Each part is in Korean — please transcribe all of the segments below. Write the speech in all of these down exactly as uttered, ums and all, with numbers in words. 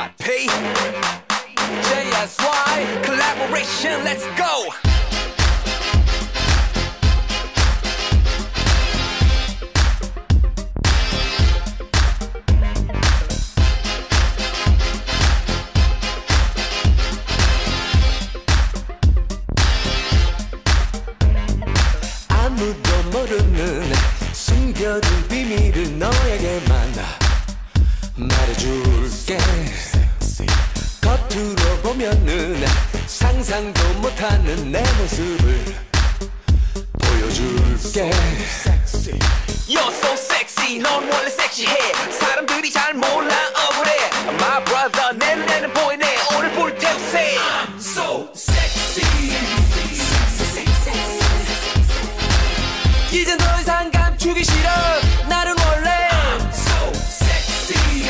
Y P J S Y collaboration, let's go. 아무도 모르는 숨겨둔 비밀을 너에게만 말해줄게. 겉으로 보면은 상상도 못하는 내 모습을 보여줄게. You're so sexy, 넌 원래 섹시해. 사람들이 잘 몰라 억울해. My brother, 내 눈에는 보이네. 오늘 불태우세. I'm so sexy. 이젠 더 이상 감추기 싫어. 나는 원래 I'm so sexy.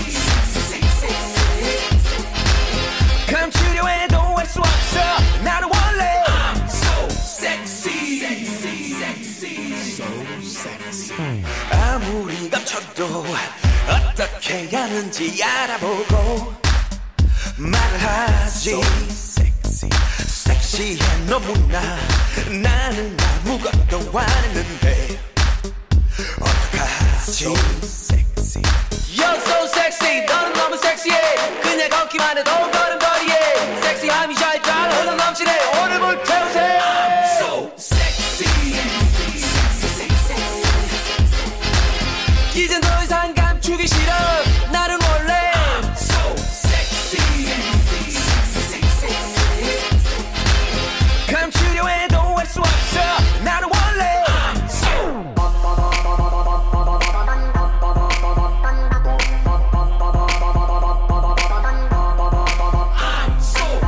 감추려 해도 할 수 없어. 나는 원래 I'm so sexy. So sexy. 아무리 감춰도 어떻게 하는지 알아보고 말을 하지. So sexy. 섹시해 너무나. 나는 아무것도 안 했는데 어떡하지. So sexy. You're so sexy. 너는 너무 섹시해. 그냥 걷기만 해도 걸음걸이에 섹시함이 잘 흘러 넘치네. 오늘 불태우세. I'm so sexy. 이젠 더 이상 감추기 싫어. 나는 원래 I'm so sexy. 감추려 해도 할 수 없어. 나는 원래 I'm so I'm so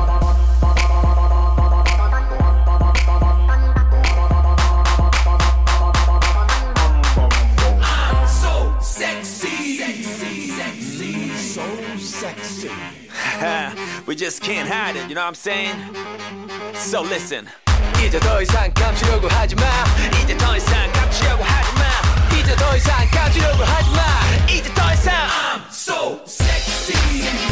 I'm so sexy. So sexy. We just can't hide it, you know what I'm saying? So listen. 이제 더 이상 감추려고 하지 마. 이제 더 이상 감추려고 하지 마. 이제 더 이상 감추려고 하지 마. 이제 더 이상 I'm so sexy.